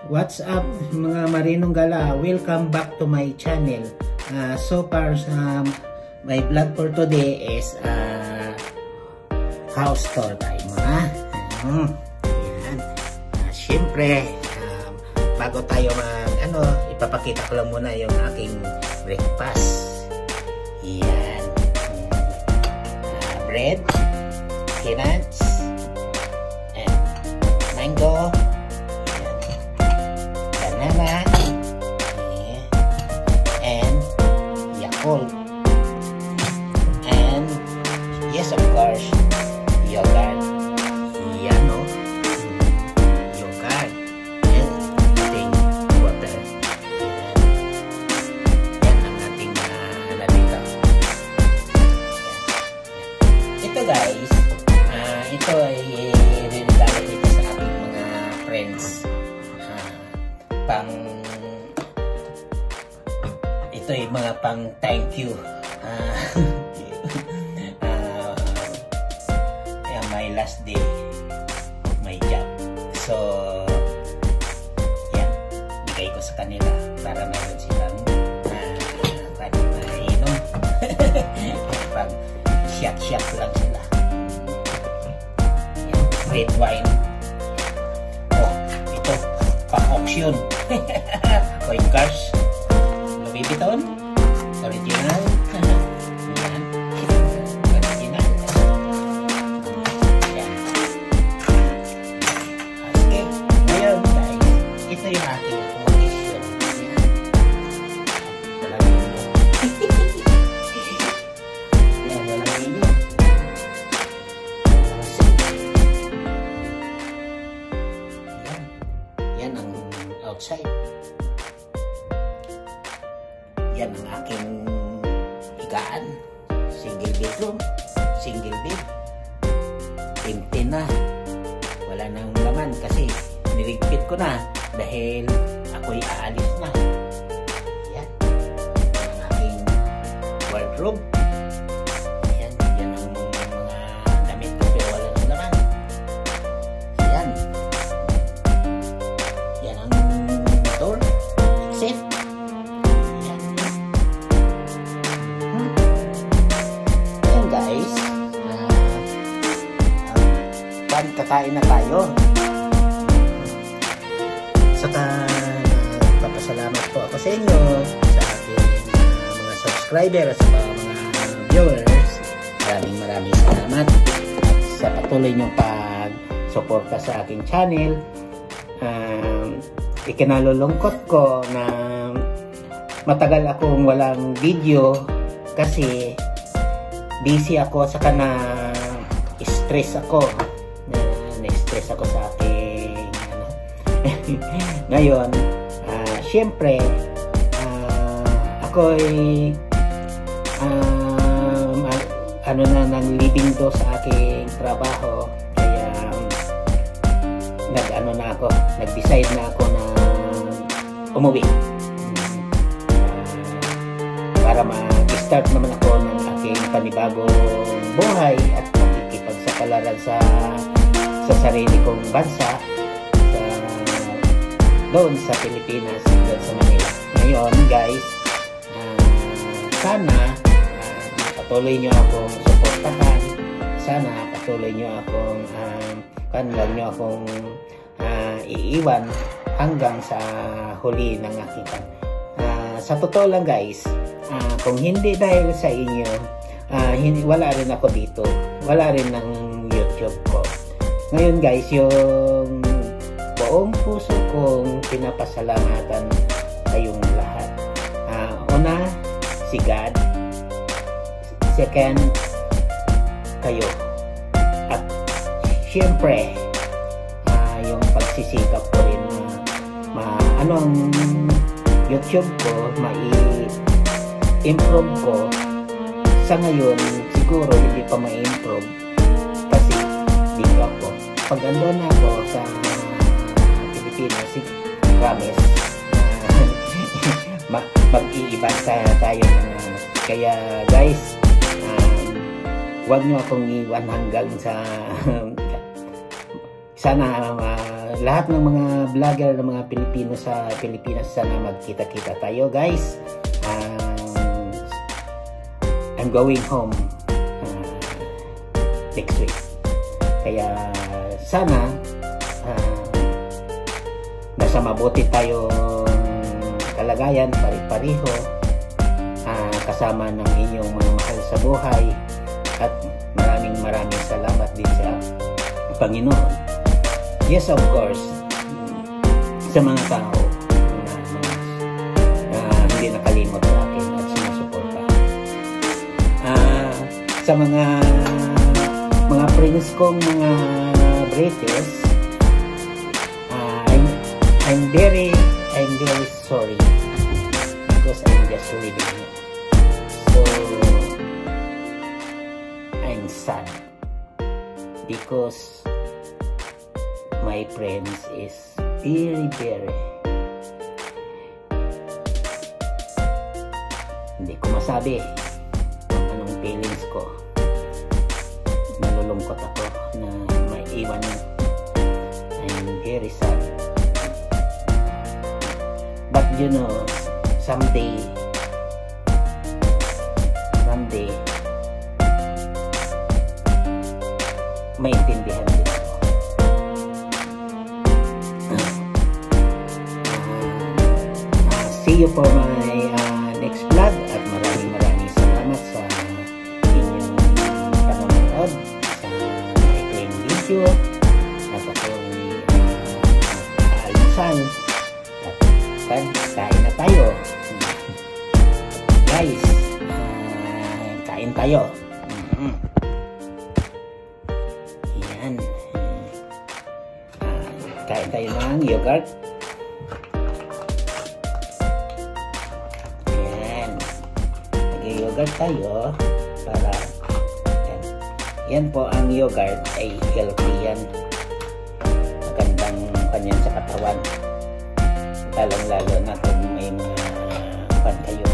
What's up mga marinong gala? Welcome back to my channel. So far, my vlog for today is house tour time. Yan. Siyempre, bago tayo ipapakita ko lang muna yung aking breakfast. Yan. Bread, peanuts, and mango, banana, and Yakult, and yes, of course, yogurt. Yan, no? Yogurt and ating water. Yan ang ating dito. Ito guys, ito ay rinigalo dito sa ating mga friends. Ito ay mga pang thank you. My last day of my job. So, yan. Bigay ko sa kanila para meron silang mainom. Pag shot lang sila. Yan. Red wine. Oh, ito. Pang-auction. Coin cars. Louis Vuitton. Original. Ito yung aking condition. Walang ilong. Yan, walang ilong. Yan ang outside. Yan ang aking higaan. Single bedroom. Single bed. Empty na. Wala nang laman kasi niligpit ko na dahil ako'y aalis na. Yan. Ang aking wardrobe. Yan. Yan ang mga damit ko pero wala nang laman. Yan. Yan ang door. Exit. Yan. Yan guys. Kakain na tayo. Saka papasalamat po ako sa inyo, sa aking mga subscriber, sa mga viewers. Maraming salamat sa patuloy niyong pag-suporta sa aking channel. Ikinalulungkot ko na matagal akong walang video kasi busy ako, saka stress ako. Na-stress ako sa aking ngayon, syempre ako'y nang living do sa aking trabaho, kaya nag-decide na ako na umuwi para mag-start naman ako ng aking panibagong buhay at makikipagsapalaran sa sarili kong bansa, doon sa Pilipinas, doon sa Manila. Ngayon guys, sana patuloy nyo akong suportahan. Sana patuloy nyo akong huwag nyo akong iiwan hanggang sa huli ng aking sa totoo lang guys, kung hindi dahil sa inyo, wala rin ako dito, wala rin ng YouTube ko. Ngayon guys, yung buong puso kong pinapasalamatan kayong lahat. Una, si God. Second, kayo. At syempre, yung pagsisikap ko rin ang YouTube ko, mai-improve ko. Sa ngayon, siguro hindi pa ma-improve kasi dito ako. Pag andun ako sa Pilipinas, promise, mag-iiba tayo. Kaya guys, huwag nyo akong iwan hanggang sa sana lahat ng mga vlogger ng mga Pilipino sa Pilipinas, sana magkita-kita tayo guys. I'm going home next week. Kaya sana nasa mabuti tayong kalagayan, pari-pariho, kasama ng inyong mga mahal sa buhay, at maraming salamat din sa Panginoon. Yes, of course, sa mga tao na hindi nakalimot sa akin at sumusuporta. Sa mga friends kong mga British, I'm very sorry because I'm just living. So I'm sad because my friends is very hindi ko masabi kung anong feelings ko. Nalulungkot ako na may iwan. I'm very sad. But you know, someday maintindihan din ako. See you for my next vlog, at maraming salamat sa inyong panonood sa aking video. At ako'y almusal at kain na tayo guys. Kain tayo. Yan. Kain tayo ng yogurt. Yogurt tayo para yan po, ang yogurt ay healthy yan, magandang kanyan sa katawan, lalong lalo na kung may mga pan kayo.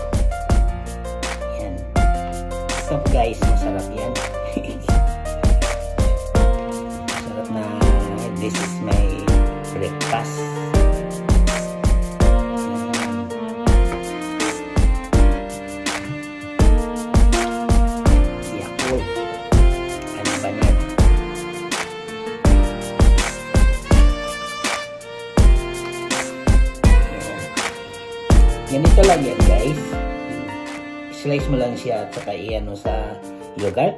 Yan, so guys, masarap yan. Masarap na. This is my breakfast. Ganito lang yan guys, slice mo lang siya at saka iano sa yogurt,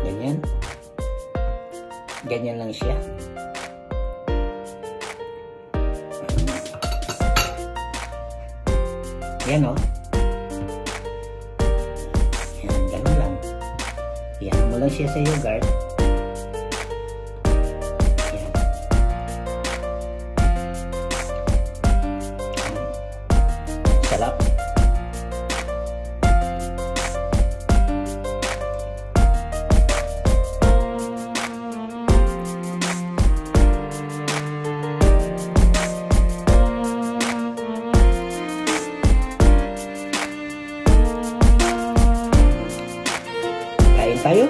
ganyan lang siya. Yan o, yan, ganun lang, iano mo lang siya sa yogurt. Sarap. Kain tayo.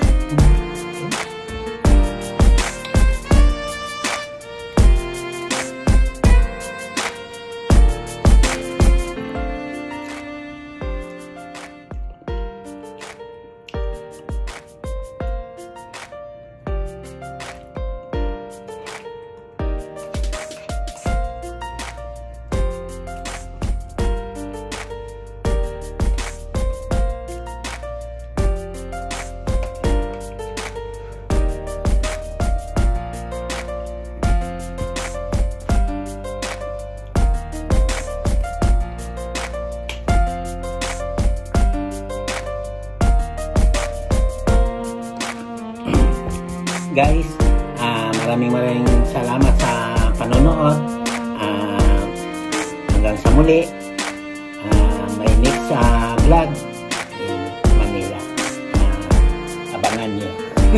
Guys, maraming salamat sa panonood. Hanggang sa muli, may next vlog in Manila. Abangan nyo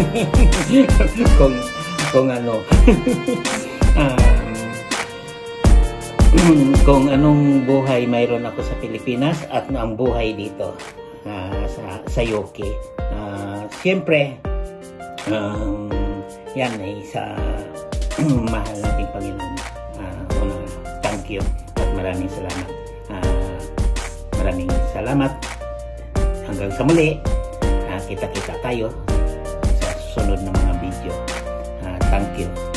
kung ano kung anong buhay mayroon ako sa Pilipinas at ang buhay dito sa UK. Siyempre yan ay sa mahal nating Panginoon. Thank you at maraming salamat. Maraming salamat. Hanggang sa muli, kita-kita tayo sa susunod na mga video. Thank you.